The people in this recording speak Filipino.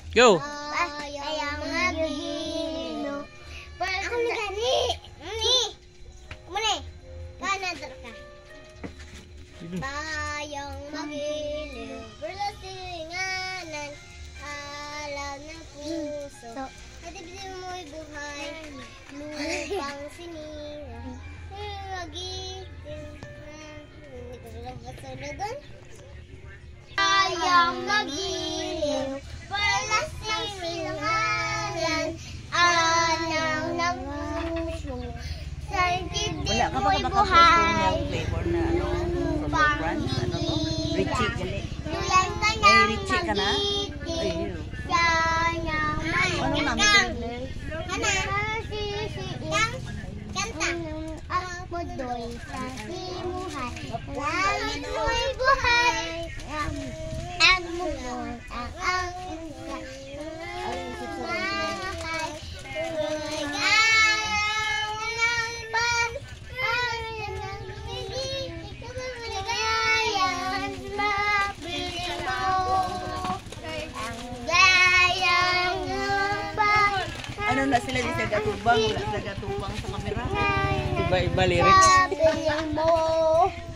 Go! Bayang magiliw. Ako na gani. Muna. Kanadar ka. Bayang magiliw. Berlasinganan. Alam ng puso. Hadibdi mo'y buhay. Lupang sinira. Magitin. Hindi ko lang basunod doon. Bayang magiliw. Berlasinganan. Alam ng puso. Sa dibdib Wala ka ba mo'y makapostong buhay. yung flavor na ano? From the brand? Ano to? Richie gani. Lulang ka Ay, ng Richie ka na? magiting. Ayun. Ano namin Hana. Kanta. Ako do'y sa simuhay. Langit mo'y buhay. Ang mundo ang ugat. Ano na sila di sa gatubang? Wala sa gatubang sa kamera. Iba-iba lyrics. Sabi mo.